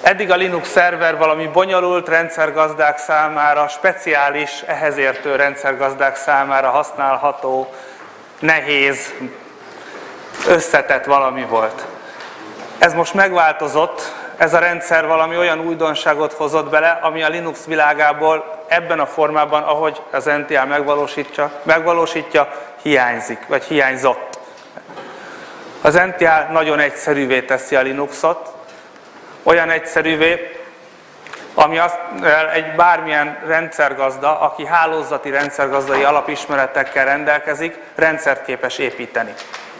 Eddig a Linux szerver valami bonyolult rendszergazdák számára, speciális, ehhez értő rendszergazdák számára használható, nehéz, összetett valami volt. Ez most megváltozott, ez a rendszer valami olyan újdonságot hozott bele, ami a Linux világából ebben a formában, ahogy az NTL megvalósítja, hiányzik, vagy hiányzott. Az NTL nagyon egyszerűvé teszi a Linuxot, olyan egyszerűvé, ami egy bármilyen rendszergazda, aki hálózati rendszergazdai alapismeretekkel rendelkezik, rendszert képes építeni.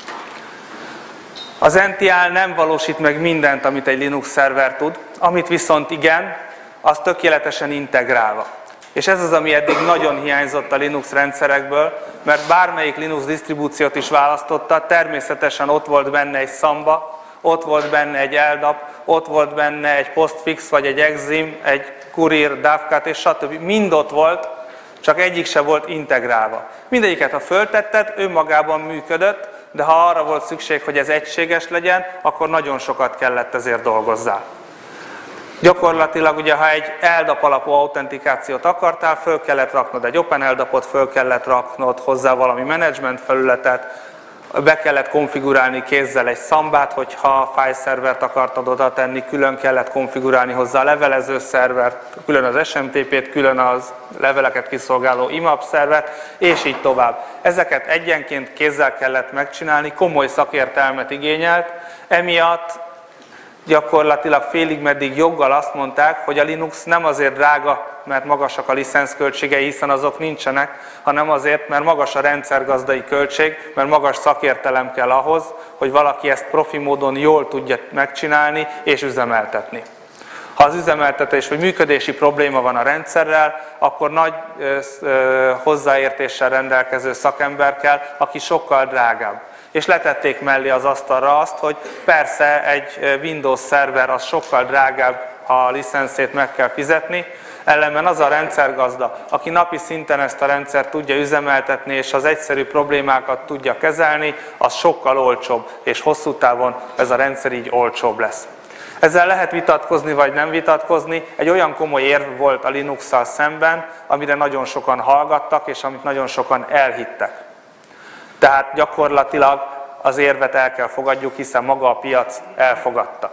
Az NTL nem valósít meg mindent, amit egy Linux szerver tud, amit viszont igen, az tökéletesen integrálva. És ez az, ami eddig nagyon hiányzott a Linux rendszerekből, mert bármelyik Linux disztribúciót is választotta, természetesen ott volt benne egy Samba, ott volt benne egy LDAP, ott volt benne egy Postfix, vagy egy Exim, egy Courier, Davcat és stb. Mind ott volt, csak egyik se volt integrálva. Mindegyiket, ha föltetted, önmagában működött, de ha arra volt szükség, hogy ez egységes legyen, akkor nagyon sokat kellett ezért dolgozzál. Gyakorlatilag ugye, ha egy LDAP alapú autentikációt akartál, föl kellett raknod egy OpenLDAP-ot, föl kellett raknod hozzá valami menedzsment felületet, be kellett konfigurálni kézzel egy szambát, hogyha file szervert akartad oda tenni, külön kellett konfigurálni hozzá a levelező szervert, külön az SMTP-t, külön az leveleket kiszolgáló IMAP szervert, és így tovább. Ezeket egyenként kézzel kellett megcsinálni, komoly szakértelmet igényelt, emiatt gyakorlatilag félig meddig joggal azt mondták, hogy a Linux nem azért drága, mert magasak a licenszköltségei, hiszen azok nincsenek, hanem azért, mert magas a rendszergazdai költség, mert magas szakértelem kell ahhoz, hogy valaki ezt profi módon jól tudja megcsinálni és üzemeltetni. Ha az üzemeltetés vagy működési probléma van a rendszerrel, akkor nagy hozzáértéssel rendelkező szakember kell, aki sokkal drágább. És letették mellé az asztalra azt, hogy persze egy Windows szerver az sokkal drágább, ha a licenszét meg kell fizetni, ellenben az a rendszergazda, aki napi szinten ezt a rendszert tudja üzemeltetni, és az egyszerű problémákat tudja kezelni, az sokkal olcsóbb, és hosszú távon ez a rendszer így olcsóbb lesz. Ezzel lehet vitatkozni, vagy nem vitatkozni. Egy olyan komoly érv volt a Linuxsal szemben, amire nagyon sokan hallgattak, és amit nagyon sokan elhittek. Tehát gyakorlatilag az érvet el kell fogadjuk, hiszen maga a piac elfogadta.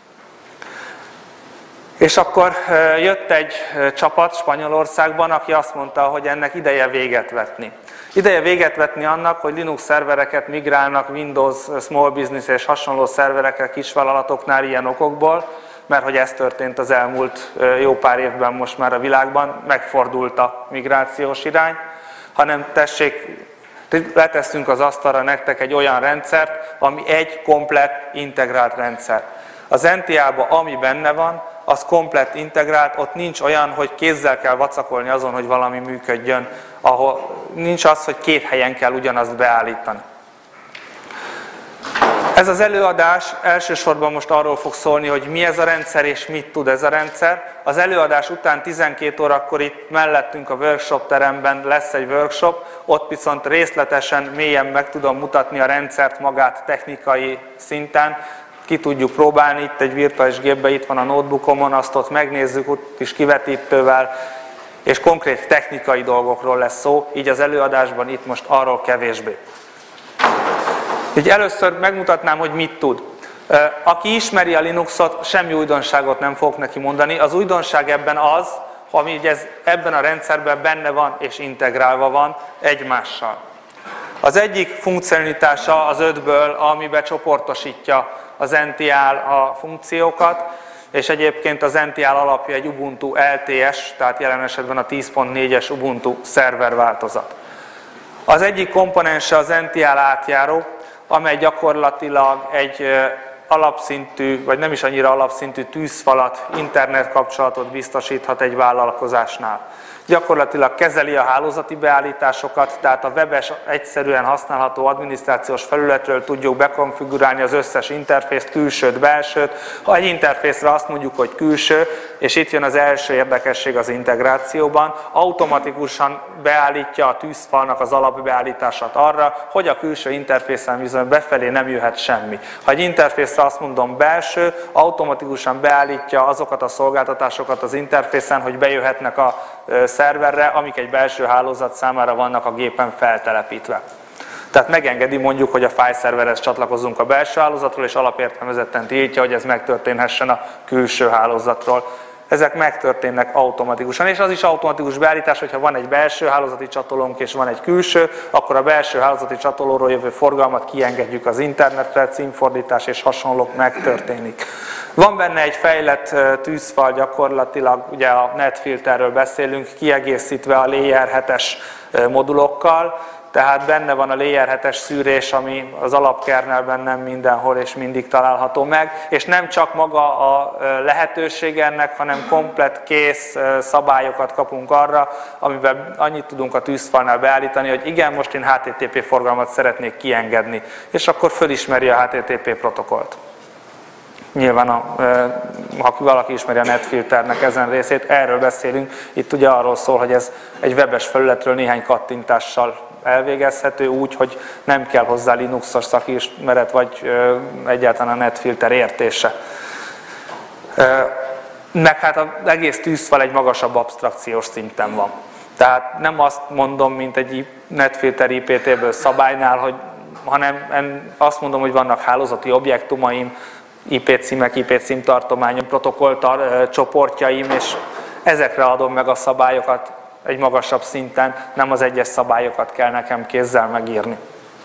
És akkor jött egy csapat Spanyolországban, aki azt mondta, hogy ennek ideje véget vetni. Ideje véget vetni annak, hogy Linux szervereket migrálnak Windows, Small Business és hasonló szerverekre kisvállalatoknál ilyen okokból, mert hogy ez történt az elmúlt jó pár évben most már a világban, megfordult a migrációs irány, hanem tessék, letesszünk az asztalra nektek egy olyan rendszert, ami egy komplett integrált rendszer. Az NTA-ban ami benne van, az komplett integrált, ott nincs olyan, hogy kézzel kell vacakolni azon, hogy valami működjön, ahol nincs az, hogy két helyen kell ugyanazt beállítani. Ez az előadás elsősorban most arról fog szólni, hogy mi ez a rendszer és mit tud ez a rendszer. Az előadás után 12 órakor itt mellettünk a workshop teremben lesz egy workshop, ott viszont részletesen, mélyen meg tudom mutatni a rendszert magát technikai szinten. Ki tudjuk próbálni, itt egy virtuális gépben, itt van a notebookomon, azt ott megnézzük, ott is kivetítővel, és konkrét technikai dolgokról lesz szó, így az előadásban itt most arról kevésbé. Így először megmutatnám, hogy mit tud. Aki ismeri a Linuxot, semmi újdonságot nem fogok neki mondani. Az újdonság ebben az, ami ebben a rendszerben benne van és integrálva van egymással. Az egyik funkcionalitása az 5-ből, amiben csoportosítja az NTL a funkciókat, és egyébként az NTL alapja egy Ubuntu LTS, tehát jelen esetben a 10.4-es Ubuntu szerverváltozat. Az egyik komponense az NTL átjáró, amely gyakorlatilag egy alapszintű, vagy nem is annyira alapszintű tűzfalat, internetkapcsolatot biztosíthat egy vállalkozásnál. Gyakorlatilag kezeli a hálózati beállításokat, tehát a webes, egyszerűen használható adminisztrációs felületről tudjuk bekonfigurálni az összes interfészt, külsőt, belsőt. Ha egy interfészre azt mondjuk, hogy külső, és itt jön az első érdekesség az integrációban, automatikusan beállítja a tűzfalnak az alapbeállítását arra, hogy a külső interfészen bizony befelé nem jöhet semmi. Ha egy interfészre azt mondom belső, automatikusan beállítja azokat a szolgáltatásokat az interfészen, hogy bejöhetnek a szerverre, amik egy belső hálózat számára vannak a gépen feltelepítve. Tehát megengedi mondjuk, hogy a file-szerverhez csatlakozunk a belső hálózatról, és alapértelmezetten tiltja, hogy ez megtörténhessen a külső hálózatról. Ezek megtörténnek automatikusan, és az is automatikus beállítás, hogyha van egy belső hálózati csatolónk és van egy külső, akkor a belső hálózati csatolóról jövő forgalmat kiengedjük az internetre, címfordítás és hasonlók megtörténik. Van benne egy fejlett tűzfal gyakorlatilag, ugye a NetFilterről beszélünk, kiegészítve a Layer 7-es modulokkal, tehát benne van a Layer 7-es szűrés, ami az alapkernelben nem mindenhol és mindig található meg, és nem csak maga a lehetőség ennek, hanem komplett kész szabályokat kapunk arra, amivel annyit tudunk a tűzfalnál beállítani, hogy igen, most én HTTP forgalmat szeretnék kiengedni, és akkor fölismeri a HTTP protokollt. Nyilván, ha valaki ismeri a NetFilternek ezen részét, erről beszélünk. Itt ugye arról szól, hogy ez egy webes felületről néhány kattintással elvégezhető úgy, hogy nem kell hozzá Linuxos szakismeret, vagy egyáltalán a NetFilter értése. Meg hát az egész tűzfal egy magasabb absztrakciós szinten van. Tehát nem azt mondom, mint egy NetFilter IPT-ből szabálynál, hanem azt mondom, hogy vannak hálózati objektumaim, IP címek, IP címtartományom, protokoll csoportjaim, és ezekre adom meg a szabályokat egy magasabb szinten, nem az egyes szabályokat kell nekem kézzel megírni.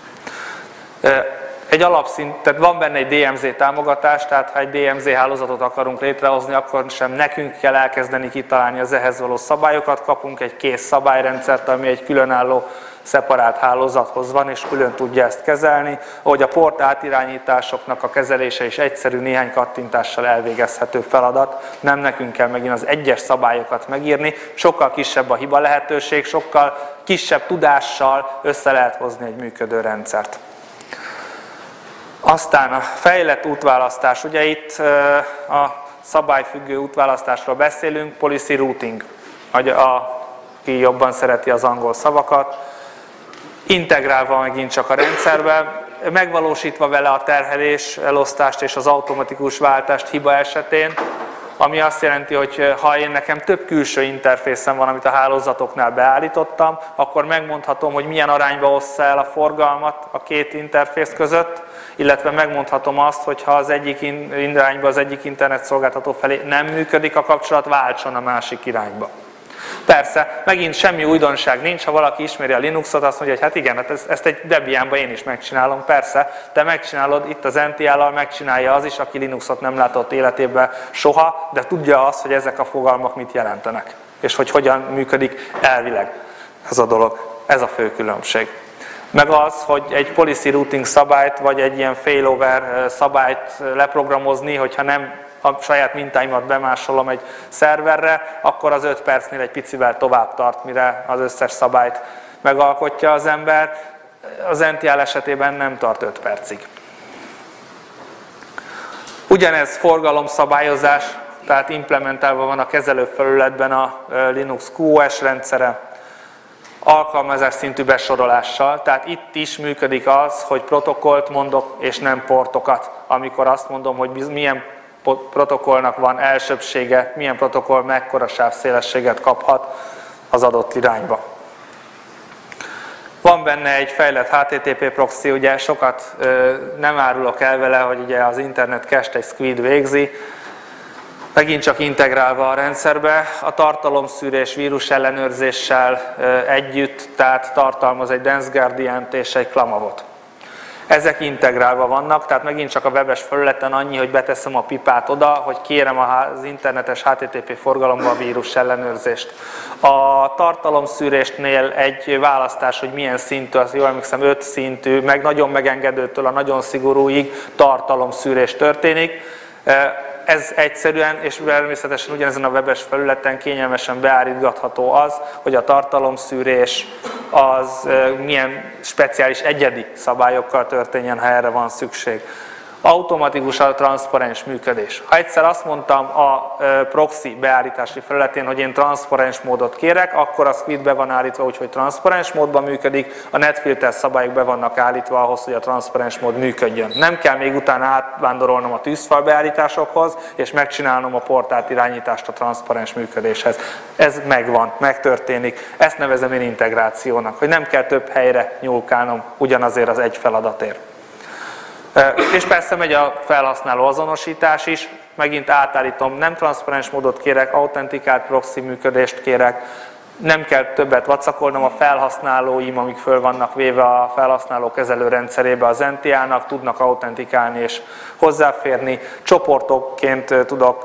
Egy alapszint, tehát van benne egy DMZ támogatás, tehát ha egy DMZ hálózatot akarunk létrehozni, akkor sem nekünk kell elkezdeni kitalálni az ehhez való szabályokat, kapunk egy kész szabályrendszert, ami egy különálló szeparált hálózathoz van, és külön tudja ezt kezelni, ahogy a port átirányításoknak a kezelése is egyszerű, néhány kattintással elvégezhető feladat, nem nekünk kell megint az egyes szabályokat megírni, sokkal kisebb a hiba lehetőség, sokkal kisebb tudással össze lehet hozni egy működő rendszert. Aztán a fejlett útválasztás, ugye itt a szabályfüggő útválasztásról beszélünk, policy routing, aki jobban szereti az angol szavakat, integrálva megint csak a rendszerbe, megvalósítva vele a terhelés, elosztást és az automatikus váltást hiba esetén, ami azt jelenti, hogy ha én nekem több külső interfészem van, amit a hálózatoknál beállítottam, akkor megmondhatom, hogy milyen arányba ossza el a forgalmat a két interfész között, illetve megmondhatom azt, hogy ha az egyik irányba, az egyik internetszolgáltató felé nem működik a kapcsolat, váltson a másik irányba. Persze, megint semmi újdonság nincs, ha valaki ismeri a Linuxot, azt mondja, hogy hát igen, hát ezt egy Debianban én is megcsinálom, persze, te megcsinálod, itt az NTL-al megcsinálja az is, aki Linuxot nem látott életében soha, de tudja azt, hogy ezek a fogalmak mit jelentenek, és hogy hogyan működik elvileg ez a dolog, ez a fő különbség. Meg az, hogy egy policy routing szabályt, vagy egy ilyen failover szabályt leprogramozni, hogyha nem a saját mintáimat bemásolom egy szerverre, akkor az 5 percnél egy picivel tovább tart, mire az összes szabályt megalkotja az ember. Az NTL esetében nem tart 5 percig. Ugyanez forgalomszabályozás, tehát implementálva van a kezelőfelületben a Linux QoS rendszere, alkalmazás szintű besorolással, tehát itt is működik az, hogy protokollt mondok és nem portokat, amikor azt mondom, hogy milyen protokollnak van elsőbbsége, milyen protokoll mekkora sávszélességet kaphat az adott irányba. Van benne egy fejlett HTTP proxy, ugye sokat nem árulok el vele, hogy ugye az internet cache-t egy Squid végzi, megint csak integrálva a rendszerbe, a tartalomszűrés vírus ellenőrzéssel együtt, tehát tartalmaz egy Dense Gradient és egy Klamavot. Ezek integrálva vannak, tehát megint csak a webes felületen annyi, hogy beteszem a pipát oda, hogy kérem az internetes HTTP forgalomba a vírus ellenőrzést. A tartalomszűrésnél egy választás, hogy milyen szintű, azt jól emlékszem 5 szintű, meg nagyon megengedőtől a nagyon szigorúig tartalomszűrés történik. ez egyszerűen, és természetesen ugyanezen a webes felületen kényelmesen beállítgatható az, hogy a tartalomszűrés az milyen speciális egyedi szabályokkal történjen, ha erre van szükség. Automatikus a transzparens működés. Ha egyszer azt mondtam a proxy beállítási felületén, hogy én transzparens módot kérek, akkor a Squid be van állítva úgy, hogy transzparens módban működik, a NetFilter szabályok be vannak állítva ahhoz, hogy a transzparens mód működjön. Nem kell még utána átvándorolnom a tűzfal beállításokhoz, és megcsinálnom a portált irányítást a transzparens működéshez. Ez megvan, megtörténik. Ezt nevezem én integrációnak, hogy nem kell több helyre nyúlkálnom ugyanazért az egy feladatért. És persze megy a felhasználó azonosítás is, megint átállítom, nem transzparens módot kérek, autentikált proxy működést kérek, nem kell többet vacakolnom, a felhasználóim, amik föl vannak véve a felhasználó kezelőrendszerébe az NTA-nak, tudnak autentikálni és hozzáférni, csoportokként tudok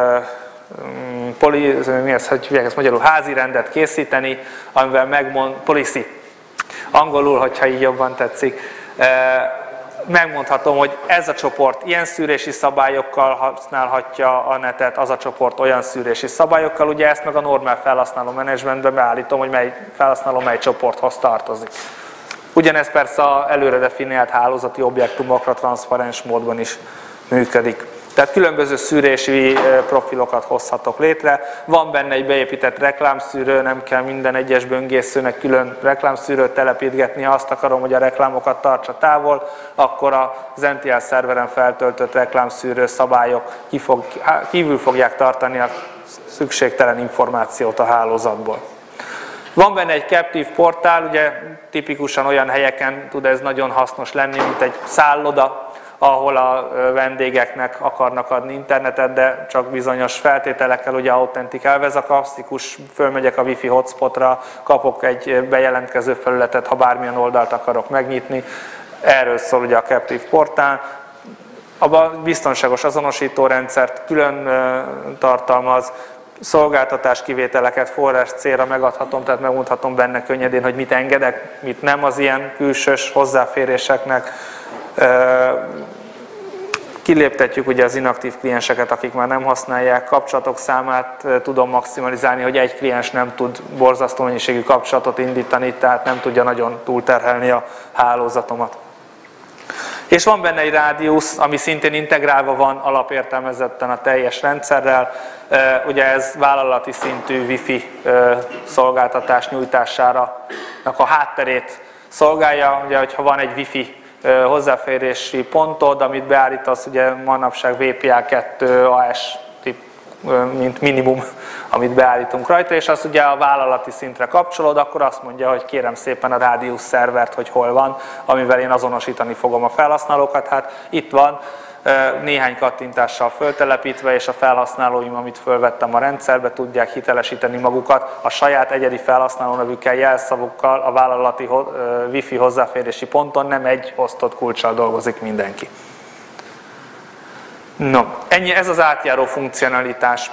magyarul házi rendet készíteni, amivel policy, angolul, hogyha így jobban tetszik, megmondhatom, hogy ez a csoport ilyen szűrési szabályokkal használhatja a netet, az a csoport olyan szűrési szabályokkal, ugye ezt meg a normál felhasználó menedzsmentben beállítom, hogy mely felhasználó mely csoporthoz tartozik. Ugyanez persze az előre definiált hálózati objektumokra transzparens módban is működik. Tehát különböző szűrési profilokat hozhatok létre. Van benne egy beépített reklámszűrő, nem kell minden egyes böngészőnek külön reklámszűrőt telepítgetni. Ha azt akarom, hogy a reklámokat tartsa távol, akkor az NTL szerveren feltöltött reklámszűrő szabályok kívül fogják tartani a szükségtelen információt a hálózatból. Van benne egy captive portál, ugye tipikusan olyan helyeken tud ez nagyon hasznos lenni, mint egy szálloda, ahol a vendégeknek akarnak adni internetet, de csak bizonyos feltételekkel ugye autentikálva. Ez a klasszikus, fölmegyek a wifi hotspotra, kapok egy bejelentkező felületet, ha bármilyen oldalt akarok megnyitni. Erről szól ugye a captive portál. A biztonságos azonosítórendszert külön tartalmaz, szolgáltatás kivételeket forrás célra megadhatom, tehát megmondhatom benne könnyedén, hogy mit engedek, mit nem az ilyen külsős hozzáféréseknek. Kiléptetjük ugye az inaktív klienseket, akik már nem használják, kapcsolatok számát tudom maximalizálni, hogy egy kliens nem tud borzasztó mennyiségű kapcsolatot indítani, tehát nem tudja nagyon túlterhelni a hálózatomat. És van benne egy rádiusz, ami szintén integrálva van alapértelmezetten a teljes rendszerrel. Ugye ez vállalati szintű wifi szolgáltatás nyújtására a hátterét szolgálja. Ugye, hogyha van egy wifi hozzáférési pontod, amit beállítasz, ugye manapság WPA2 AS mint minimum, amit beállítunk rajta, és azt ugye a vállalati szintre kapcsolod, akkor azt mondja, hogy kérem szépen a rádiusz szervert, hogy hol van, amivel én azonosítani fogom a felhasználókat. Hát itt van, néhány kattintással föltelepítve, és a felhasználóim, amit fölvettem a rendszerbe, tudják hitelesíteni magukat a saját egyedi felhasználónevükkel, jelszavukkal a vállalati wifi hozzáférési ponton, nem egy osztott kulccsal dolgozik mindenki. No, ennyi, ez az átjáró funkcionalitás.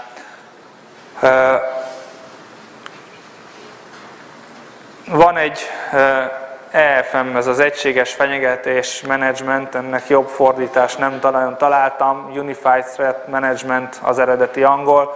Van egy EFM, ez az egységes fenyegetés management, ennek jobb fordítás nem nagyon találtam, Unified Threat Management az eredeti angol.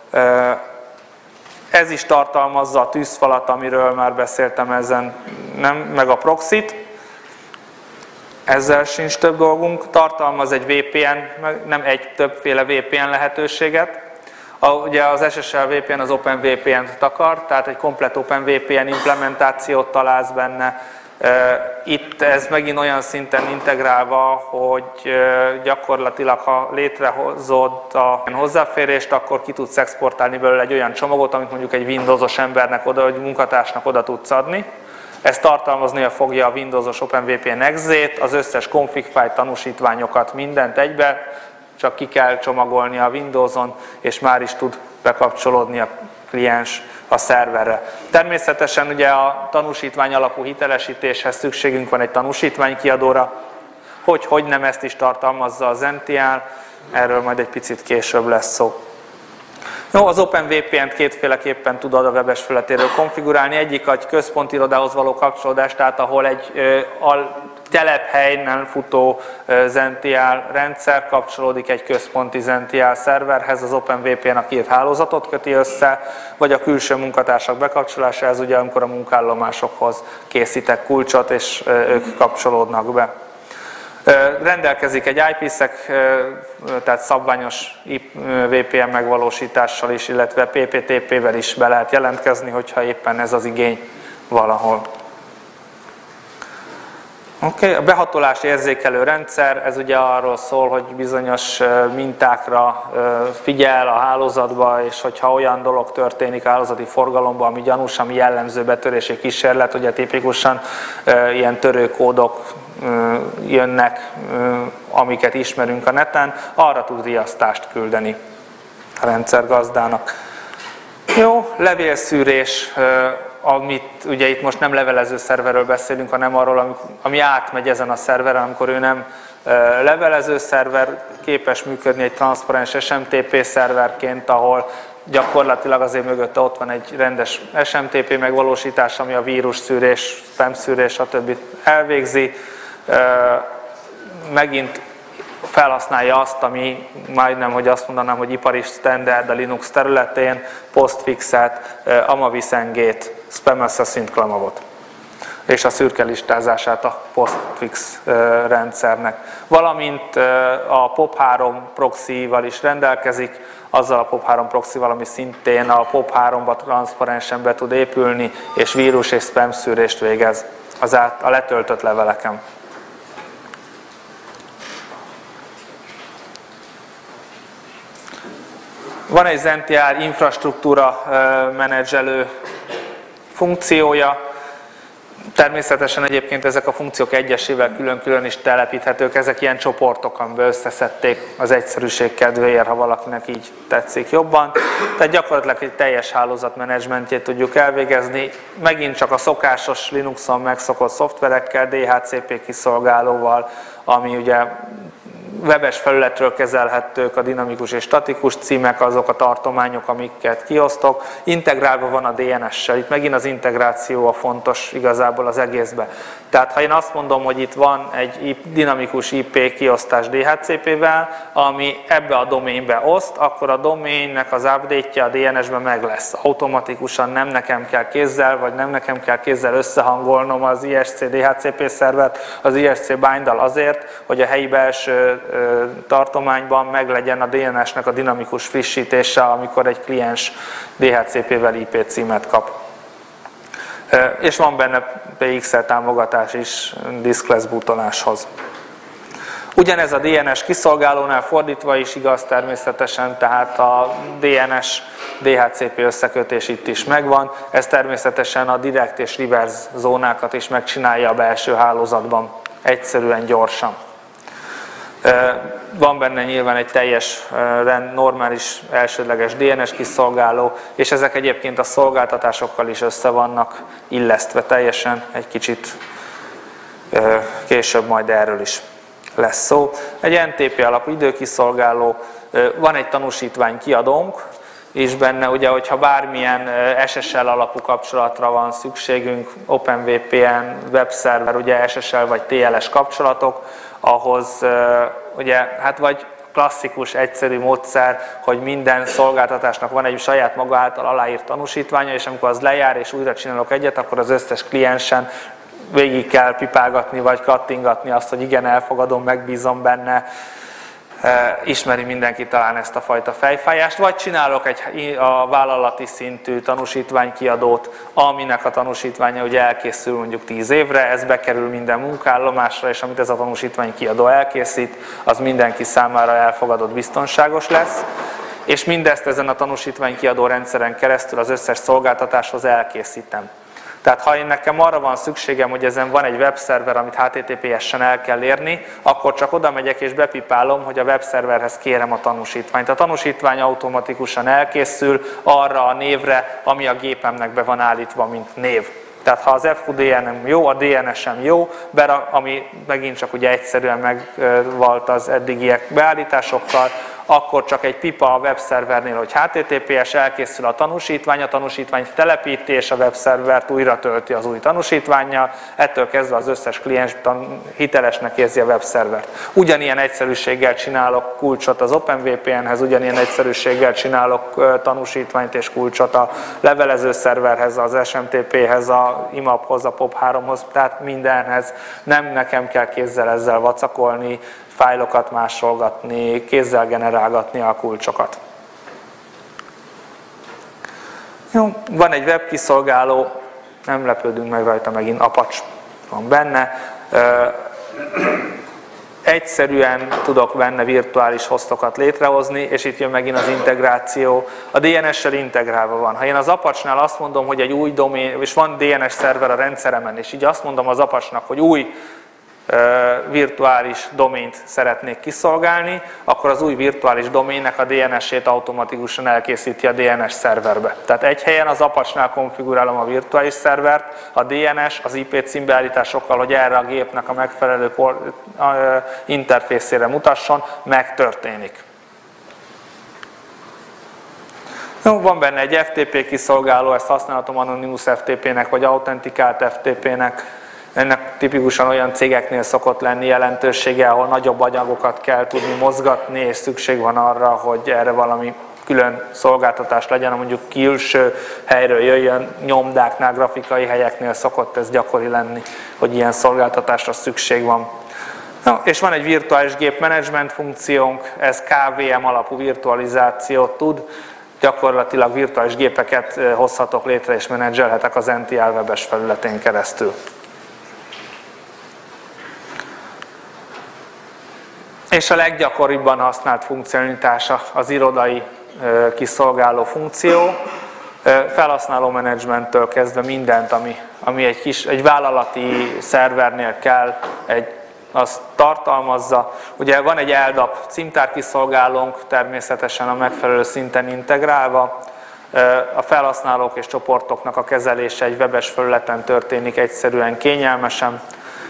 Ez is tartalmazza a tűzfalat, amiről már beszéltem ezen, meg a proxyt. Ezzel sincs több dolgunk, tartalmaz egy VPN, nem egy, többféle VPN lehetőséget. Ugye az SSL VPN az OpenVPN-t takar, tehát egy komplett OpenVPN implementációt találsz benne. Itt ez megint olyan szinten integrálva, hogy gyakorlatilag ha létrehozod a hozzáférést, akkor ki tudsz exportálni belőle egy olyan csomagot, amit mondjuk egy Windowsos embernek oda, vagy munkatársnak oda tudsz adni. Ez tartalmaznia fogja a Windowsos OpenVPN exe-t, az összes config file tanúsítványokat, mindent egybe, csak ki kell csomagolni a Windowson, és már is tud bekapcsolódni a kliens a szerverre. Természetesen ugye a tanúsítvány alapú hitelesítéshez szükségünk van egy tanúsítványkiadóra, hogy nem ezt is tartalmazza az NTL, erről majd egy picit később lesz szó. Jó, az OpenVPN-t kétféleképpen tudod a webes felületéről konfigurálni. Egyik egy központi irodához való kapcsolódás, tehát ahol egy telephelyen futó ZenTial rendszer kapcsolódik egy központi ZenTial szerverhez, az OpenVPN a két hálózatot köti össze, vagy a külső munkatársak bekapcsolása, ez ugye amikor a munkállomásokhoz készítek kulcsot, és ők kapcsolódnak be. Rendelkezik egy IPsec, tehát szabványos VPN megvalósítással is, illetve PPTP-vel is be lehet jelentkezni, hogyha éppen ez az igény valahol. Okay. A behatolás érzékelő rendszer, ez ugye arról szól, hogy bizonyos mintákra figyel a hálózatba, és hogyha olyan dolog történik a hálózati forgalomban, ami gyanús, ami jellemző betörési kísérlet, ugye tipikusan ilyen törőkódok jönnek, amiket ismerünk a neten, arra tud riasztást küldeni a rendszergazdának. Jó, levélszűrés, amit ugye itt most nem levelező szerverről beszélünk, hanem arról, ami átmegy ezen a szerveren, amikor ő nem levelező szerver, képes működni egy transzparens SMTP szerverként, ahol gyakorlatilag azért mögötte ott van egy rendes SMTP megvalósítás, ami a vírusszűrés, spam-szűrés, stb. Elvégzi. Megint felhasználja azt, ami majdnem, hogy azt mondanám, hogy ipari standard a Linux területén, Postfixet, Amavisen-gét, Spam Assassin Clamagot és a szürke listázását a Postfix rendszernek. Valamint a POP3 proxy-val is rendelkezik, azzal a POP3 proxy-val, ami szintén a POP3-ba transzparensen be tud épülni, és vírus és spam szűrést végez a letöltött leveleken. Van egy ZenTial infrastruktúra menedzselő funkciója. Természetesen egyébként ezek a funkciók egyesével külön-külön is telepíthetők, ezek ilyen csoportok, amiben összeszedték az egyszerűség kedvéért, ha valakinek így tetszik jobban. Tehát gyakorlatilag egy teljes hálózatmenedzsmentjét tudjuk elvégezni, megint csak a szokásos Linuxon megszokott szoftverekkel, DHCP kiszolgálóval, ami ugye webes felületről kezelhetők a dinamikus és statikus címek, azok a tartományok, amiket kiosztok. Integrálva van a DNS-sel, itt megint az integráció a fontos igazából az egészben. Tehát ha én azt mondom, hogy itt van egy dinamikus IP kiosztás DHCP-vel, ami ebbe a doménbe oszt, akkor a doménnek az update-je a DNS-ben meg lesz. Automatikusan nem nekem kell kézzel, vagy nem nekem kell kézzel összehangolnom az ISC DHCP szervert az ISC binddal azért, hogy a helyi belső tartományban meglegyen a DNS-nek a dinamikus frissítése, amikor egy kliens DHCP-vel IP címet kap. És van benne PXL támogatás is diskless bootoláshoz. Ugyanez a DNS kiszolgálónál fordítva is igaz természetesen, tehát a DNS DHCP összekötés itt is megvan, ez természetesen a direct és reverse zónákat is megcsinálja a belső hálózatban, egyszerűen, gyorsan. Van benne nyilván egy teljes, normális, elsődleges DNS kiszolgáló, és ezek egyébként a szolgáltatásokkal is össze vannak illesztve teljesen, egy kicsit később majd erről is lesz szó. Egy NTP alapú időkiszolgáló, van egy tanúsítvány kiadónk, és benne ugye, hogyha bármilyen SSL alapú kapcsolatra van szükségünk, OpenVPN, webszerver, ugye SSL vagy TLS kapcsolatok, ahhoz ugye, hát vagy klasszikus, egyszerű módszer, hogy minden szolgáltatásnak van egy saját maga által aláírt tanúsítványa, és amikor az lejár és újra csinálok egyet, akkor az összes kliensen végig kell pipálgatni, vagy kattingatni azt, hogy igen, elfogadom, megbízom benne. Ismeri mindenki talán ezt a fajta fejfájást, vagy csinálok a vállalati szintű tanúsítványkiadót, aminek a tanúsítványa ugye elkészül mondjuk 10 évre, ez bekerül minden munkállomásra, és amit ez a tanúsítványkiadó elkészít, az mindenki számára elfogadott, biztonságos lesz, és mindezt ezen a tanúsítványkiadó rendszeren keresztül az összes szolgáltatáshoz elkészítem. Tehát ha én nekem arra van szükségem, hogy ezen van egy webszerver, amit HTTPS-en el kell érni, akkor csak oda megyek és bepipálom, hogy a webszerverhez kérem a tanúsítványt. A tanúsítvány automatikusan elkészül arra a névre, ami a gépemnek be van állítva, mint név. Tehát ha az FQDN-em jó, a DNS-em jó, ami megint csak ugye egyszerűen megvolt az eddigiek beállításokkal, akkor csak egy pipa a webszervernél, hogy HTTPS, elkészül a tanúsítványt telepíti, és a webszervert újra tölti az új tanúsítvánnyal, ettől kezdve az összes kliens hitelesnek érzi a webszervert. Ugyanilyen egyszerűséggel csinálok kulcsot az OpenVPN-hez, ugyanilyen egyszerűséggel csinálok tanúsítványt és kulcsot a levelező szerverhez, az SMTP-hez, a IMAP-hoz, a POP3-hoz, tehát mindenhez. Nem nekem kell kézzel ezzel vacakolni, fájlokat másolgatni, kézzel generálgatni a kulcsokat. Jó, van egy webkiszolgáló, nem lepődünk meg rajta, megint Apache van benne. Egyszerűen tudok benne virtuális hostokat létrehozni, és itt jön megint az integráció. A DNS-sel integrálva van. Ha én az Apache-nál azt mondom, hogy egy új domén, és van DNS szerver a rendszeremen, és így azt mondom az Apache-nak, hogy új virtuális domént szeretnék kiszolgálni, akkor az új virtuális doménnek a DNS-ét automatikusan elkészíti a DNS szerverbe. Tehát egy helyen az Apache-nál konfigurálom a virtuális szervert, a DNS, az IP címbeállításokkal, hogy erre a gépnek a megfelelő interfészére mutasson, megtörténik. Van benne egy FTP kiszolgáló, ezt használhatom Anonymous FTP-nek vagy autentikált FTP-nek. Ennek tipikusan olyan cégeknél szokott lenni jelentősége, ahol nagyobb anyagokat kell tudni mozgatni, és szükség van arra, hogy erre valami külön szolgáltatás legyen, mondjuk külső helyről jöjjön, nyomdáknál, grafikai helyeknél szokott ez gyakori lenni, hogy ilyen szolgáltatásra szükség van. Na, és van egy virtuális gép management funkciónk, ez KVM alapú virtualizációt tud, gyakorlatilag virtuális gépeket hozhatok létre és menedzselhetek az NTL webes felületén keresztül. És a leggyakoribban használt funkcionalitása az irodai kiszolgáló funkció, felhasználó menedzsmenttől kezdve mindent, ami egy vállalati szervernél kell, azt tartalmazza. Ugye van egy LDAP címtárkiszolgálónk, természetesen a megfelelő szinten integrálva. A felhasználók és csoportoknak a kezelése egy webes felületen történik egyszerűen, kényelmesen.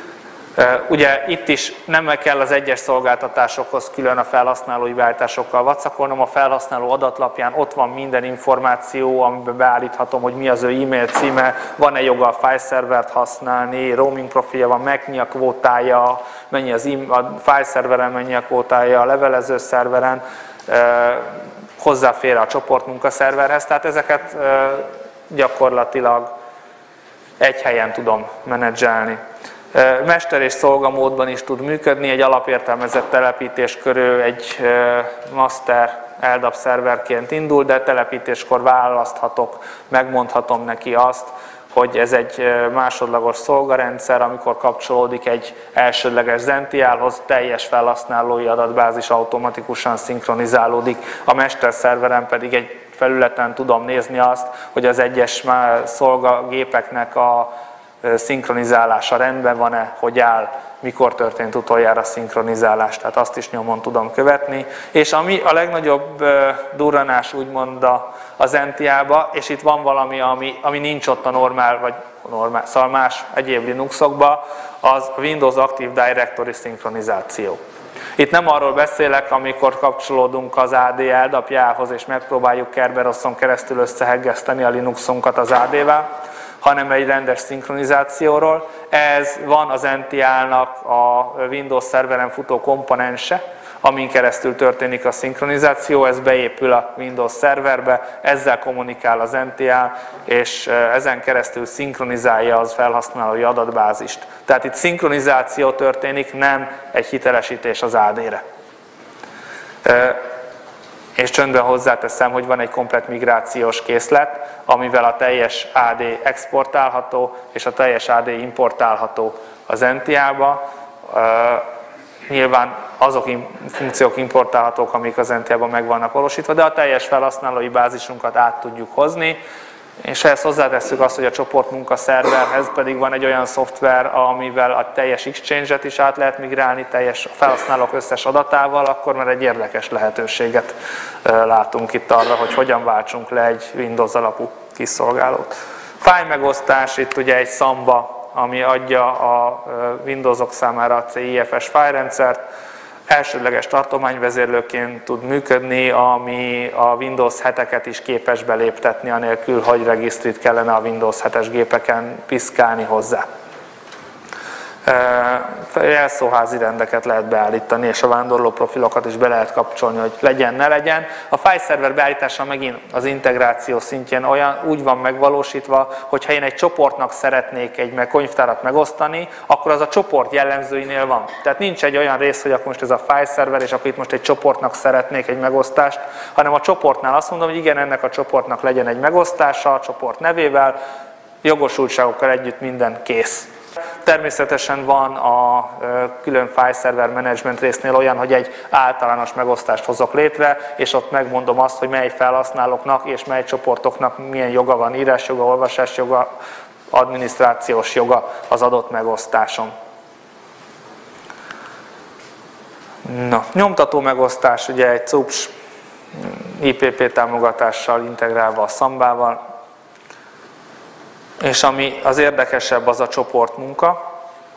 Ugye itt is nem kell az egyes szolgáltatásokhoz külön a felhasználói beállításokkal vacakolnom, a felhasználó adatlapján ott van minden információ, amiben beállíthatom, hogy mi az ő e-mail címe, van-e joga a file-szervert használni, roaming profilja van, mennyi a kvótája, mennyi a file-szerveren, mennyi a kvótája a levelező szerveren, hozzáfér a csoportmunkaszerverhez, tehát ezeket gyakorlatilag egy helyen tudom menedzselni. Mester és szolgamódban is tud működni, egy alapértelmezett telepítés körül egy master LDAP szerverként indul, de telepítéskor választhatok, megmondhatom neki azt, hogy ez egy másodlagos szolgarendszer, amikor kapcsolódik egy elsődleges ZenTialhoz, teljes felhasználói adatbázis automatikusan szinkronizálódik, a mester szerveren pedig egy felületen tudom nézni azt, hogy az egyes szolgagépeknek a szinkronizálása rendben van-e, hogy áll, mikor történt utoljára szinkronizálás, tehát azt is nyomon tudom követni. És ami a legnagyobb durranás úgymond az NTA-ba, és itt van valami, ami nincs ott a normál, szóval más egyéb Linuxokban, az Windows Active Directory szinkronizáció. Itt nem arról beszélek, amikor kapcsolódunk az AD LDAP-jához, és megpróbáljuk Kerberoson keresztül összeheggeszteni a Linuxunkat az AD-vel, hanem egy rendes szinkronizációról. Ez van az NTL-nak a Windows szerveren futó komponense, amin keresztül történik a szinkronizáció, ez beépül a Windows szerverbe, ezzel kommunikál az NTL, és ezen keresztül szinkronizálja az felhasználói adatbázist. Tehát itt szinkronizáció történik, nem egy hitelesítés az AD-re. És csöndben hozzáteszem, hogy van egy komplett migrációs készlet, amivel a teljes AD exportálható, és a teljes AD importálható az NTA-ba. Nyilván azok funkciók importálhatók, amik az NTA-ban meg vannak valósítva, de a teljes felhasználói bázisunkat át tudjuk hozni, és ehhez hozzátesszük azt, hogy a csoportmunkaszerverhez pedig van egy olyan szoftver, amivel a teljes Exchange-et is át lehet migrálni, teljes felhasználók összes adatával, akkor már egy érdekes lehetőséget látunk itt arra, hogy hogyan váltsunk le egy Windows alapú kiszolgálót. File megosztás, itt ugye egy Samba, ami adja a Windowsok számára a CIFS fájlrendszert. elsődleges tartományvezérlőként tud működni, ami a Windows 7-eket is képes beléptetni, anélkül, hogy regisztrit kellene a Windows 7-es gépeken piszkálni hozzá. Jelszóházi rendeket lehet beállítani, és a vándorló profilokat is be lehet kapcsolni, hogy legyen, ne legyen. A file server beállítása megint az integráció szintjén úgy van megvalósítva, hogy ha én egy csoportnak szeretnék egy könyvtárat megosztani, akkor az a csoport jellemzőinél van. Tehát nincs egy olyan rész, hogy akkor most ez a file server, és akkor itt most egy csoportnak szeretnék egy megosztást, hanem a csoportnál azt mondom, hogy igen, ennek a csoportnak legyen egy megosztása, a csoport nevével, jogosultságokkal együtt minden kész. Természetesen van a külön file server management résznél olyan, hogy egy általános megosztást hozok létre, és ott megmondom azt, hogy mely felhasználóknak és mely csoportoknak milyen joga van, írásjoga, olvasásjoga, adminisztrációs joga az adott megosztáson. Na, nyomtató megosztás, ugye egy CUPS IPP támogatással integrálva a Szambával. És ami az érdekesebb, az a csoportmunka.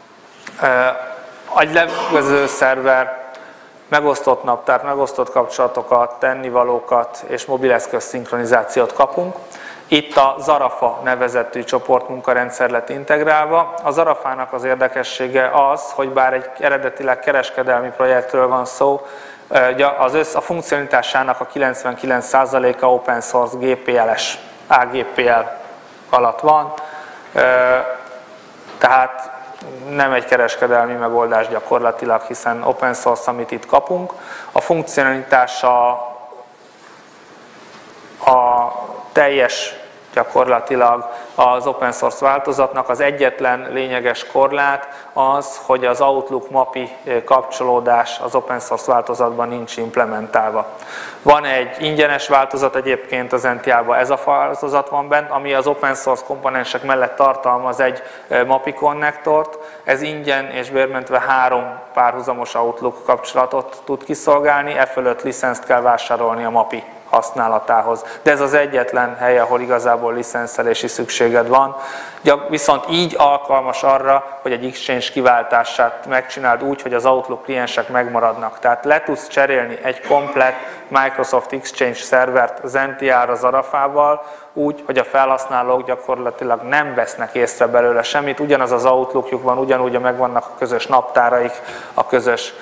Egy levelező szerver, megosztott naptárt, megosztott kapcsolatokat, tennivalókat és mobileszköz szinkronizációt kapunk. Itt a Zarafa nevezetű csoportmunkarendszer lett integrálva. A Zarafának az érdekessége az, hogy bár egy eredetileg kereskedelmi projektről van szó, a funkcionalitásának a 99%-a open source GPL-es, AGPL alatt van, tehát nem egy kereskedelmi megoldás gyakorlatilag, hiszen open source, amit itt kapunk. A funkcionalitása a teljes gyakorlatilag az open source változatnak. Az egyetlen lényeges korlát az, hogy az Outlook MAPI kapcsolódás az open source változatban nincs implementálva. Van egy ingyenes változat egyébként az NTA-ban, ez a változat van bent, ami az open source komponensek mellett tartalmaz egy MAPI konnektort. Ez ingyen és bérmentve 3 párhuzamos Outlook kapcsolatot tud kiszolgálni, e fölött licenszt kell vásárolni a MAPI használatához. De ez az egyetlen hely, ahol igazából licenszelési szükséged van. Viszont így alkalmas arra, hogy egy Exchange kiváltását megcsináld úgy, hogy az Outlook kliensek megmaradnak. Tehát le tudsz cserélni egy komplett Microsoft Exchange szervert az NTA-ra Zarafával, úgy, hogy a felhasználók gyakorlatilag nem vesznek észre belőle semmit, ugyanaz az Outlookjuk van, ugyanúgy megvannak a közös naptáraik, a közös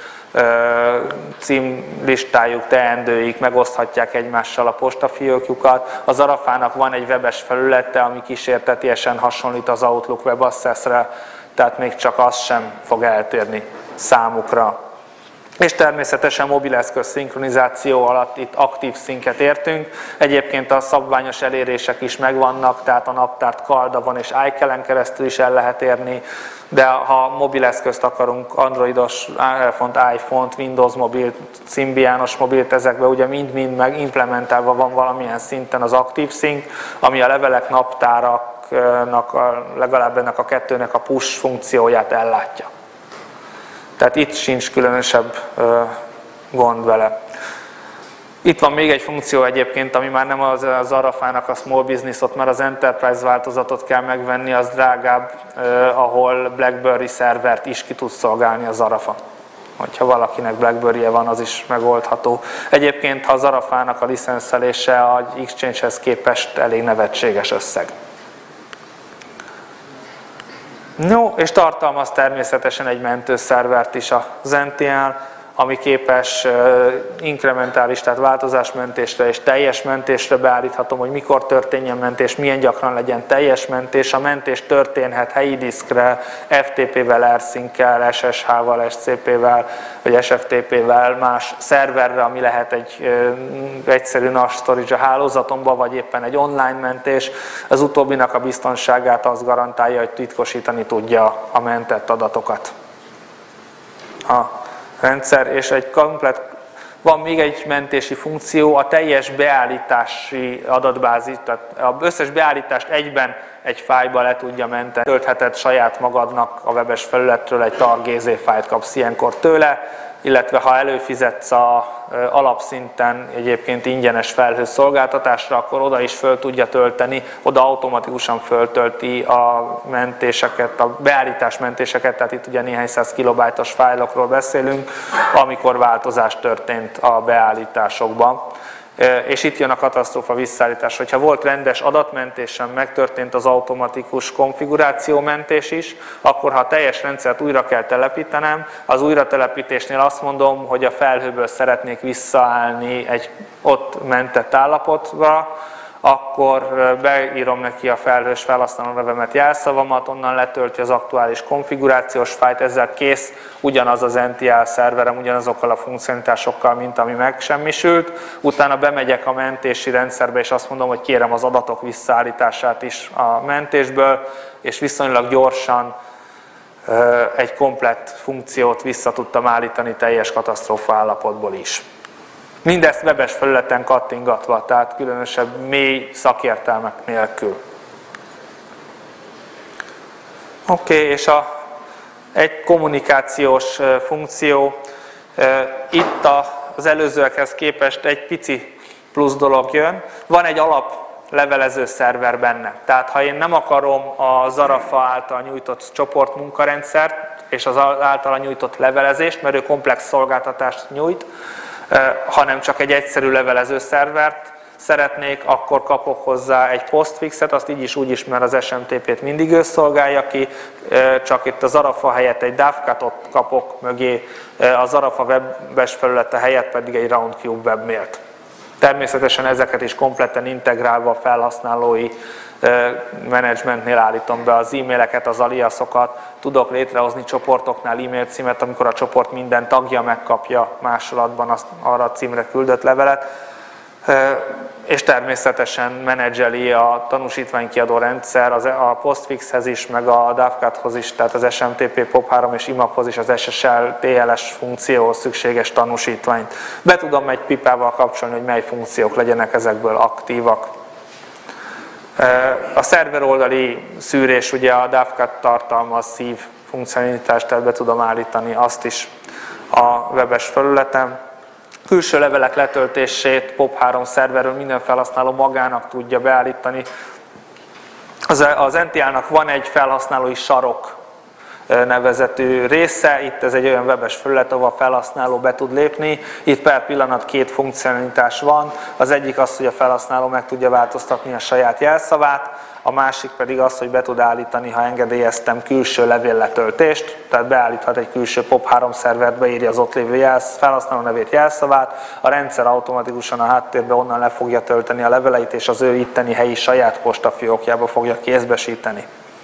címlistájuk, teendőik, megoszthatják egymással a postafiókjukat. Az Zarafának van egy webes felülete, ami kísértetiesen hasonlít az Outlook Web Access-re, tehát még csak az sem fog eltérni számukra. És természetesen mobileszköz szinkronizáció alatt itt aktív szinket értünk. Egyébként a szabványos elérések is megvannak, tehát a naptárt Caldavon és iCal-en keresztül is el lehet érni, de ha mobileszközt akarunk, androidos, iPhone-t, Windows mobilt, Symbianos mobilt, ezekben ugye mind-mind meg implementálva van valamilyen szinten az Active Sync, ami a levelek, naptáraknak, legalább ennek a kettőnek a push funkcióját ellátja. Tehát itt sincs különösebb gond vele. Itt van még egy funkció egyébként, ami már nem az Zarafának a Small Business-ot, mert az Enterprise változatot kell megvenni, az drágább, ahol BlackBerry szervert is ki tud szolgálni a Zarafa. Hogyha valakinek BlackBerry-je van, az is megoldható. Egyébként ha a Zarafának a licenszelése a Exchange-hez képest elég nevetséges összeg. No, és tartalmaz természetesen egy mentőszervert is az NTL, ami képes inkrementális, tehát változásmentésre és teljes mentésre beállíthatom, hogy mikor történjen mentés, milyen gyakran legyen teljes mentés. A mentés történhet helyi diszkre, FTP-vel, AirSync-kel, SSH-val, SCP-vel, vagy SFTP-vel, más szerverre, ami lehet egy egyszerű NAS storage a hálózatomba, vagy éppen egy online mentés. Az utóbbinak a biztonságát az garantálja, hogy titkosítani tudja a mentett adatokat. Rendszer, és egy komplet, van még egy mentési funkció, a teljes beállítási adatbázis, tehát az összes beállítást egyben egy fájlba le tudja menteni. Töltheted saját magadnak a webes felületről egy tar.gz fájlt kapsz ilyenkor tőle, illetve ha előfizetsz a alapszinten egyébként ingyenes felhőszolgáltatásra, akkor oda is föl tudja tölteni, oda automatikusan föltölti a mentéseket, a beállításmentéseket, tehát itt ugye néhány száz kilobájtos fájlokról beszélünk, amikor változás történt a beállításokban. És itt jön a katasztrófa visszaállítás. Hogyha volt rendes adatmentésen, megtörtént az automatikus konfigurációmentés is, akkor ha a teljes rendszert újra kell telepítenem, az újratelepítésnél azt mondom, hogy a felhőből szeretnék visszaállni egy ott mentett állapotba, akkor beírom neki a felhős felhasználó nevemet, jelszavamat, onnan letölti az aktuális konfigurációs fájlt, ezzel kész ugyanaz az NTL szerverem, ugyanazokkal a funkcionalitásokkal, mint ami megsemmisült. Utána bemegyek a mentési rendszerbe, és azt mondom, hogy kérem az adatok visszaállítását is a mentésből, és viszonylag gyorsan egy komplett funkciót vissza tudtam állítani teljes katasztrófa állapotból is. Mindezt webes felületen kattingatva, tehát különösebb mély szakértelmek nélkül. Oké, és egy kommunikációs funkció. Itt az előzőekhez képest egy pici plusz dolog jön. Van egy alap levelező szerver benne. Tehát ha én nem akarom a Zarafa által nyújtott csoportmunkarendszert és az általa nyújtott levelezést, mert ő komplex szolgáltatást nyújt, hanem csak egy egyszerű levelező szervert szeretnék, akkor kapok hozzá egy postfixet, azt így is úgy is, mert az SMTP-t mindig ő szolgálja ki, csak itt a Zarafa helyett egy Dovecot kapok mögé, a Zarafa webes felülete helyett pedig egy Roundcube webmailt. Természetesen ezeket is kompletten integrálva a felhasználói menedzsmentnél állítom be az e-maileket, az aliasokat, tudok létrehozni csoportoknál e-mail címet, amikor a csoport minden tagja megkapja másolatban arra a címre küldött levelet, és természetesen menedzseli a tanúsítványkiadó rendszer a postfixhez is, meg a Dovecathoz is, tehát az SMTP, POP3 és IMAP-hoz is az SSL, TLS funkcióhoz szükséges tanúsítványt. Be tudom egy pipával kapcsolni, hogy mely funkciók legyenek ezekből aktívak. A szerver oldali szűrés, ugye a Dovecat tartalmaz szív funkcionalitást, tehát be tudom állítani azt is a webes felületen. Külső levelek letöltését POP3 szerverről minden felhasználó magának tudja beállítani. Az NTL-nak van egy felhasználói sarok nevezetű része, itt ez egy olyan webes felület, ahol a felhasználó be tud lépni. Itt per pillanat két funkcionalitás van, az egyik az, hogy a felhasználó meg tudja változtatni a saját jelszavát, a másik pedig az, hogy be tud állítani, ha engedélyeztem, külső levélletöltést, tehát beállíthat egy külső POP3 szervert, beírja az ott lévő felhasználó nevét, jelszavát, a rendszer automatikusan a háttérben onnan le fogja tölteni a leveleit, és az ő itteni helyi saját postafiókjába fogja kézbesíteni.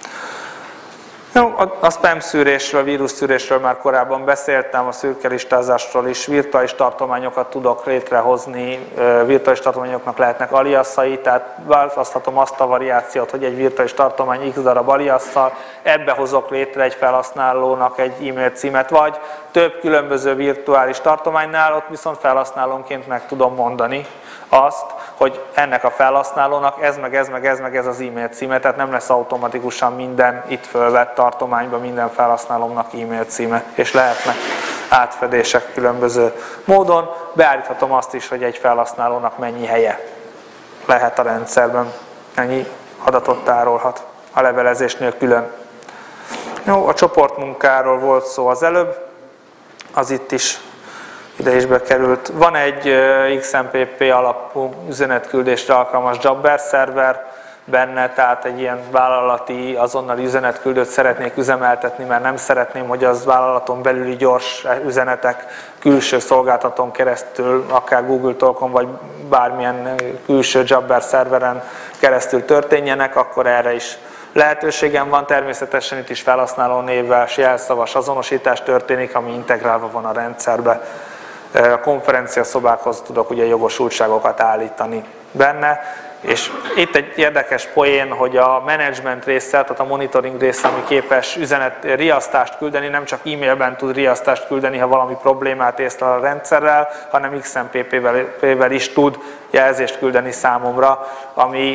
Jó, a spam szűrésről, vírus szűrésről már korábban beszéltem, a szürke listázásról is, virtuális tartományokat tudok létrehozni, virtuális tartományoknak lehetnek aliasszai, tehát választhatom azt a variációt, hogy egy virtuális tartomány x darab aliasszal, ebbe hozok létre egy felhasználónak egy e-mail címet, vagy több különböző virtuális tartománynál, ott viszont felhasználónként meg tudom mondani azt, hogy ennek a felhasználónak ez az e-mail címe, tehát nem lesz automatikusan minden itt fölvett tartományban minden felhasználónak e-mail címe, és lehetnek átfedések különböző módon. Beállíthatom azt is, hogy egy felhasználónak mennyi helye lehet a rendszerben, mennyi adatot tárolhat a levelezésnél külön. Jó, a csoportmunkáról volt szó az előbb, az itt is ide is bekerült. Van egy XMPP alapú üzenetküldésre alkalmas Jabber szerver benne, tehát egy ilyen vállalati azonnali üzenetküldőt szeretnék üzemeltetni, mert nem szeretném, hogy az vállalaton belüli gyors üzenetek külső szolgáltatón keresztül, akár Google Talkon vagy bármilyen külső Jabber szerveren keresztül történjenek, akkor erre is lehetőségem van. Természetesen itt is felhasználó névvel jelszavas azonosítás történik, ami integrálva van a rendszerbe. A konferenciaszobákhoz tudok ugye jogosultságokat állítani benne, és itt egy érdekes poén, hogy a menedzsment része, tehát a monitoring része, ami képes riasztást küldeni, nem csak e-mailben tud riasztást küldeni, ha valami problémát észlel a rendszerrel, hanem XMPP-vel is tud jelzést küldeni számomra, ami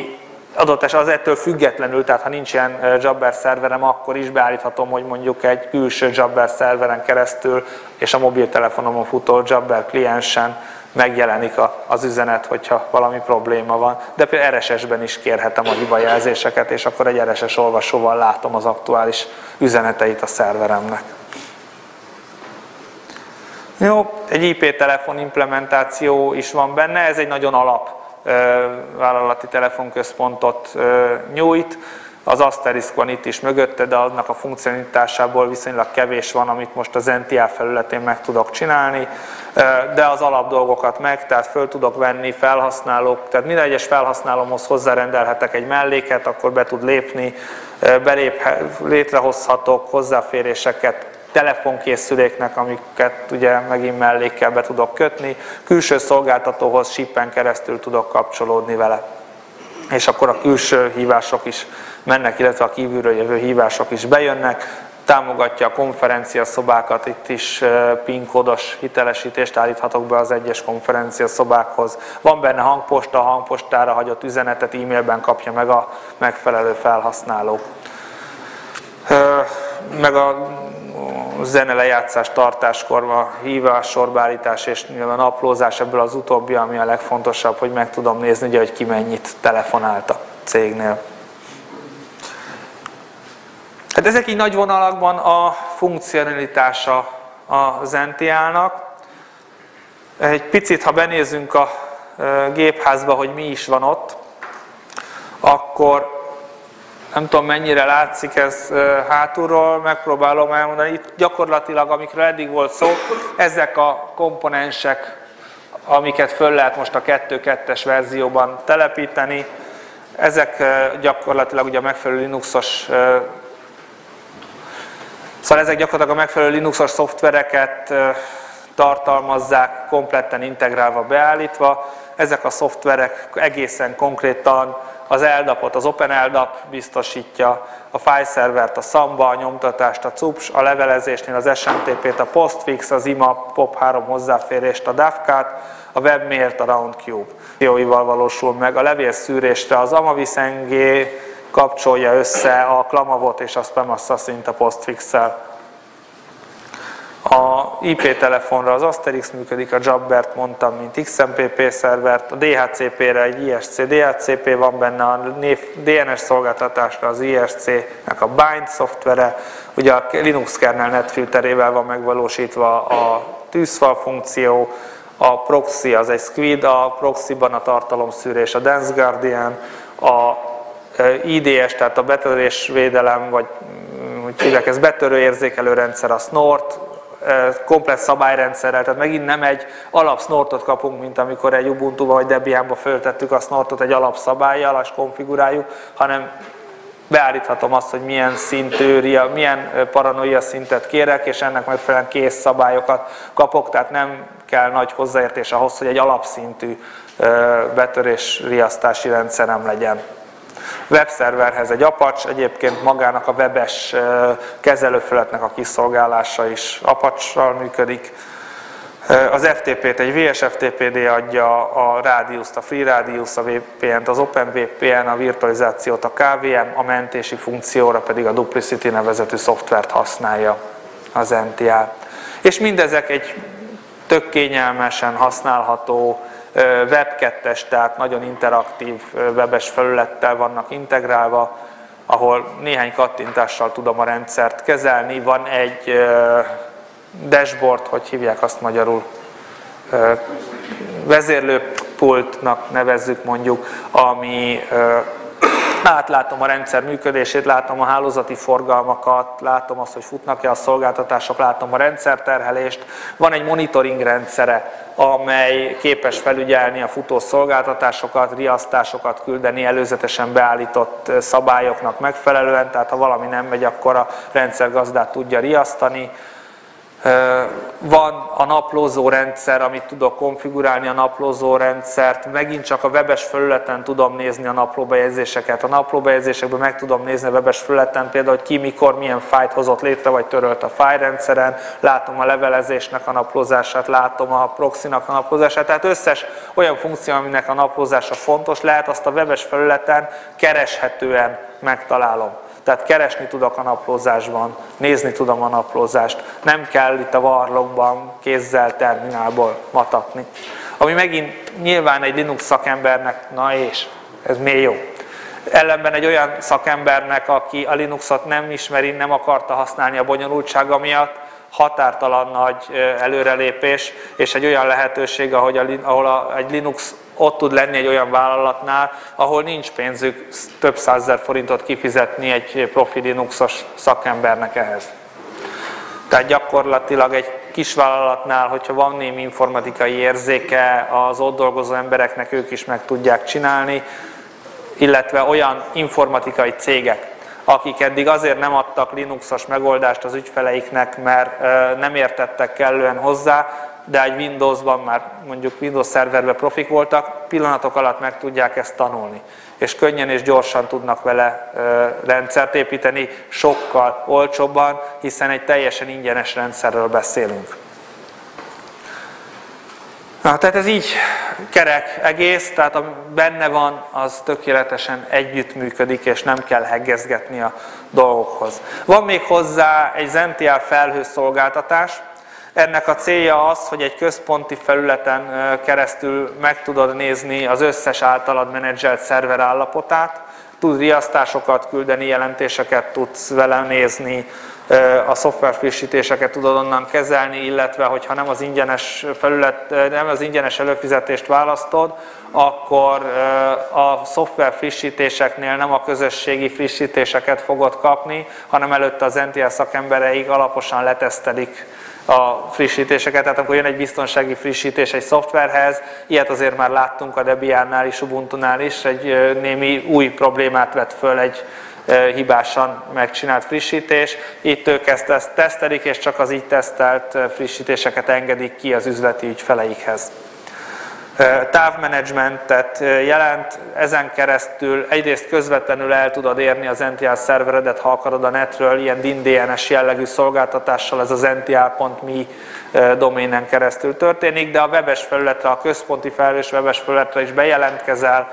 adott esetben az ettől függetlenül, tehát ha nincs ilyen Jabber szerverem, akkor is beállíthatom, hogy mondjuk egy külső Jabber szerveren keresztül és a mobiltelefonomon futó Jabber kliensen megjelenik az üzenet, hogyha valami probléma van. De például RSS-ben is kérhetem a hibajelzéseket, és akkor egy RSS olvasóval látom az aktuális üzeneteit a szerveremnek. Jó, egy IP telefon implementáció is van benne, ez egy nagyon alap vállalati telefonközpontot nyújt. Az Asterisk van itt is mögötte, de annak a funkcionalitásából viszonylag kevés van, amit most az NTA felületén meg tudok csinálni, de az alap dolgokat tehát föl tudok venni felhasználók, tehát minden egyes felhasználómhoz hozzárendelhetek egy melléket, akkor be tud lépni, létrehozhatok hozzáféréseket telefonkészüléknek, amiket ugye megint mellékkel be tudok kötni, külső szolgáltatóhoz SIP-en keresztül tudok kapcsolódni vele. És akkor a külső hívások is mennek, illetve a kívülről jövő hívások is bejönnek, támogatja a konferenciaszobákat, itt is PIN kódos hitelesítést állíthatok be az egyes konferenciaszobákhoz. Van benne hangposta, a hangpostára hagyott üzenetet e-mailben kapja meg a megfelelő felhasználó. Meg a zene lejátszás tartáskor, a hívás, sorbeállítás és nyilván naplózás, ebből az utóbbi, ami a legfontosabb, hogy meg tudom nézni, ugye, hogy ki mennyit telefonált a cégnél. Hát ezek így nagy vonalakban a funkcionalitása az NTA-nak. Egy picit, ha benézünk a gépházba, hogy mi is van ott, akkor nem tudom, mennyire látszik ez hátulról, megpróbálom elmondani. Itt gyakorlatilag, amikről eddig volt szó, ezek a komponensek, amiket föl lehet most a 2.2-es verzióban telepíteni, ezek gyakorlatilag ugye a megfelelő Linuxos, szóval ezek gyakorlatilag a megfelelő Linuxos szoftvereket tartalmazzák, kompletten integrálva, beállítva. Ezek a szoftverek egészen konkrétan az LDAP-ot, az OpenLDAP biztosítja, a FileServert, a Samba, a nyomtatást, a CUPS, a levelezésnél az SMTP-t, a Postfix, az IMA, POP3 hozzáférést, a DAFK-t, a WebMailt, a RoundCube. Jóival valósul meg. A levélszűrésre az Amavis-NG kapcsolja össze a Clamavot és a Spam Assassin-t a Postfix-szel. A IP telefonra az Asterix működik, a Jabbert mondtam, mint XMPP szervert, a DHCP-re egy ISC DHCP van benne, a DNS szolgáltatásra az ISC-nek a Bind szoftvere, ugye a Linux kernel netfilterével van megvalósítva a tűzfal funkció, a proxy az egy Squid, a proxyban a tartalomszűrés a Dance Guardian, a IDS, tehát a betörésvédelem, vagy hogy hívják, ez betörő érzékelő rendszer, a Snort, komplet szabályrendszerrel, tehát megint nem egy alapsnortot kapunk, mint amikor egy Ubuntu-ba vagy Debian-ba föltettük a snortot egy alapszabállyal, és konfiguráljuk, hanem beállíthatom azt, hogy milyen szintű, milyen paranoia szintet kérek, és ennek megfelelően kész szabályokat kapok, tehát nem kell nagy hozzáértés ahhoz, hogy egy alapszintű betörés riasztási rendszerem legyen. Webszerverhez egy Apache, egyébként magának a webes kezelőfelületnek a kiszolgálása is Apache-ral működik. Az FTP-t egy VSFTPD adja, a Radius-t, a FreeRadius, a VPN-t, az OpenVPN, a virtualizációt, a KVM, a mentési funkcióra pedig a Duplicity nevezetű szoftvert használja az NTA. És mindezek egy tök kényelmesen használható Web 2-es, tehát nagyon interaktív webes felülettel vannak integrálva, ahol néhány kattintással tudom a rendszert kezelni. Van egy dashboard, hogy hívják azt magyarul, vezérlőpultnak nevezzük mondjuk, ami átlátom a rendszer működését, látom a hálózati forgalmakat, látom azt, hogy futnak-e a szolgáltatások, látom a rendszerterhelést. Van egy monitoring rendszere, amely képes felügyelni a futó szolgáltatásokat, riasztásokat küldeni előzetesen beállított szabályoknak megfelelően, tehát ha valami nem megy, akkor a rendszergazdát tudja riasztani. Van a naplózó rendszer, amit tudok konfigurálni a naplózó rendszert, megint csak a webes felületen tudom nézni a naplóbejegyzéseket. A naplóbejegyzésekben meg tudom nézni a webes felületen például, hogy ki mikor milyen fájlt hozott létre, vagy törölt a fájlrendszeren, látom a levelezésnek a naplózását, látom a proxynak a naplózását, tehát összes olyan funkció, aminek a naplózása fontos lehet, azt a webes felületen kereshetően megtalálom. Tehát keresni tudok a naplózásban, nézni tudom a naplózást, nem kell itt a varlokban kézzel, terminálból matatni. Ami megint nyilván egy Linux szakembernek, na és, ez miért jó. Ellenben egy olyan szakembernek, aki a Linuxot nem ismeri, nem akarta használni a bonyolultsága miatt, határtalan nagy előrelépés, és egy olyan lehetőség, ahol egy Linux ott tud lenni egy olyan vállalatnál, ahol nincs pénzük több százezer forintot kifizetni egy profi Linuxos szakembernek ehhez. Tehát gyakorlatilag egy kis vállalatnál, hogyha van némi informatikai érzéke, az ott dolgozó embereknek ők is meg tudják csinálni, illetve olyan informatikai cégek, akik eddig azért nem adtak Linuxos megoldást az ügyfeleiknek, mert nem értettek kellően hozzá, de egy Windowsban már mondjuk Windows szerverben profik voltak, pillanatok alatt meg tudják ezt tanulni. És könnyen és gyorsan tudnak vele rendszert építeni, sokkal olcsóbban, hiszen egy teljesen ingyenes rendszerről beszélünk. Na, tehát ez így kerek egész, tehát ami benne van, az tökéletesen együttműködik, és nem kell heggezgetni a dolgokhoz. Van még hozzá egy ZenTial felhőszolgáltatás. Ennek a célja az, hogy egy központi felületen keresztül meg tudod nézni az összes általad menedzselt szerver állapotát, tud riasztásokat küldeni, jelentéseket tudsz vele nézni, a szoftver frissítéseket tudod onnan kezelni, illetve hogyha nem az ingyenes nem az ingyenes előfizetést választod, akkor a szoftver frissítéseknél nem a közösségi frissítéseket fogod kapni, hanem előtte az ZenTial szakembereik alaposan letesztelik a frissítéseket, tehát amikor jön egy biztonsági frissítés egy szoftverhez, ilyet azért már láttunk a Debiannál is, Ubuntunál is, egy némi új problémát vett föl egy hibásan megcsinált frissítés. Itt ők ezt tesztelik, és csak az így tesztelt frissítéseket engedik ki az üzleti ügyfeleikhez. Távmenedzsmentet jelent, ezen keresztül egyrészt közvetlenül el tudod érni a ZenTial szerveredet, ha akarod a netről, ilyen DIN-DNS jellegű szolgáltatással, ez a zenTial.me doménen keresztül történik, de a webes felületre, a központi felhős webes felületre is bejelentkezel,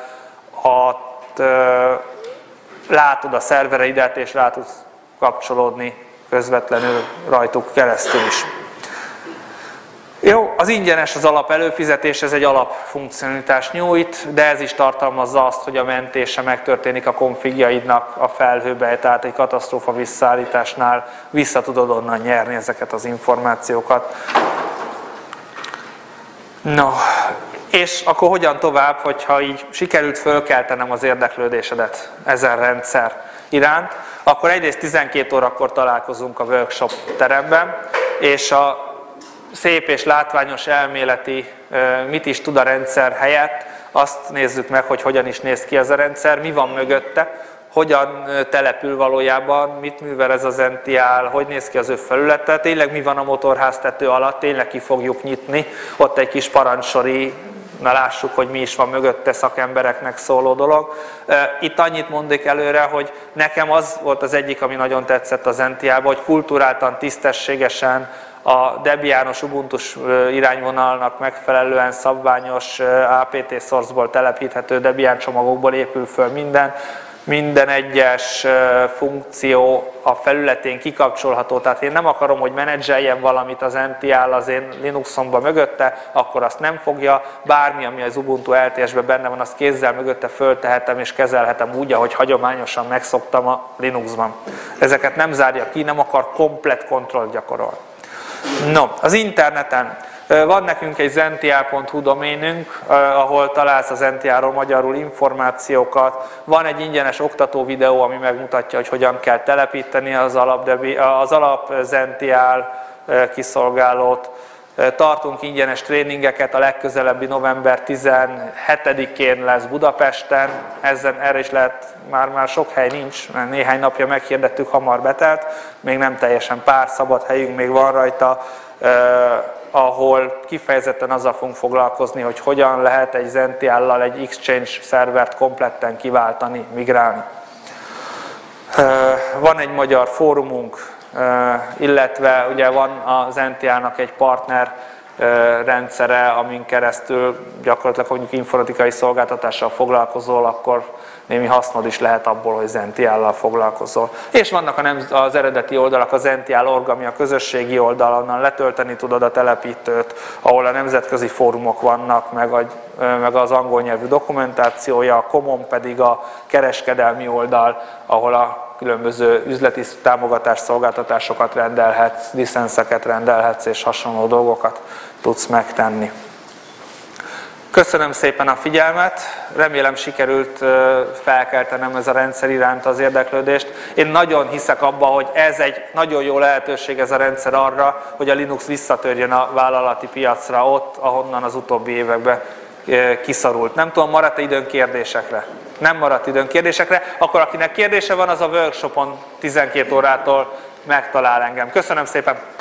látod a szervereidet, és rá tudsz kapcsolódni közvetlenül rajtuk keresztül is. Jó, az ingyenes az alap előfizetés, ez egy alapfunkcionalitás nyújt, de ez is tartalmazza azt, hogy a mentése megtörténik a konfigjaidnak a felhőbe, tehát egy katasztrófa visszaállításnál vissza tudod onnan nyerni ezeket az információkat. No, és akkor hogyan tovább, hogyha így sikerült fölkeltenem az érdeklődésedet ezen rendszer iránt, akkor egyrészt 12 órakor találkozunk a workshop teremben, és a szép és látványos elméleti mit is tud a rendszer helyett, azt nézzük meg, hogy hogyan is néz ki ez a rendszer, mi van mögötte, hogyan települ valójában, mit művel ez a ZenTial, hogy néz ki az ő felülete, tényleg mi van a motorháztető alatt, tényleg ki fogjuk nyitni, ott egy kis parancsori, na lássuk, hogy mi is van mögötte, szakembereknek szóló dolog. Itt annyit mondik előre, hogy nekem az volt az egyik, ami nagyon tetszett a ZenTialban, hogy kulturáltan, tisztességesen, a Debianos Ubuntus irányvonalnak megfelelően szabványos apt source-ból telepíthető Debian csomagokból épül föl minden egyes funkció a felületén kikapcsolható, tehát én nem akarom, hogy menedzseljen valamit az ZenTial az én Linuxomba mögötte, akkor azt nem fogja, bármi, ami az Ubuntu LTS-ben benne van, azt kézzel mögötte föltehetem és kezelhetem úgy, ahogy hagyományosan megszoktam a Linuxban. Ezeket nem zárja ki, nem akar komplett kontrollt gyakorolni. No, az interneten van nekünk egy zenTial.hu doménünk, ahol találsz a ZenTialról magyarul információkat. Van egy ingyenes oktató videó, ami megmutatja, hogy hogyan kell telepíteni az alap ZenTial kiszolgálót. Tartunk ingyenes tréningeket, a legközelebbi november 17-én lesz Budapesten, erre is lehet, már sok hely nincs, mert néhány napja meghirdettük, hamar betelt, még nem teljesen, pár szabad helyünk még van rajta, ahol kifejezetten azzal fogunk foglalkozni, hogy hogyan lehet egy Zentiallal egy Exchange szervert kompletten kiváltani, migrálni. Van egy magyar fórumunk, illetve ugye van a Zentiának egy partner rendszere, amin keresztül gyakorlatilag mondjuk informatikai szolgáltatással foglalkozol, akkor némi hasznod is lehet abból, hogy Zentiállal foglalkozol. És vannak az eredeti oldalak, a Zentiál.org, ami a közösségi oldal, onnan letölteni tudod a telepítőt, ahol a nemzetközi fórumok vannak, meg az angol nyelvű dokumentációja, a Common pedig a kereskedelmi oldal, ahol a különböző üzleti támogatás szolgáltatásokat rendelhetsz, licenszeket rendelhetsz, és hasonló dolgokat tudsz megtenni. Köszönöm szépen a figyelmet, remélem sikerült felkeltenem ez a rendszer iránt az érdeklődést. Én nagyon hiszek abba, hogy ez egy nagyon jó lehetőség ez a rendszer arra, hogy a Linux visszatörjön a vállalati piacra ott, ahonnan az utóbbi években kiszorult. Nem tudom, maradt-e időn kérdésekre? Nem maradt időn kérdésekre, akkor akinek kérdése van, az a workshopon 12 órától megtalál engem. Köszönöm szépen!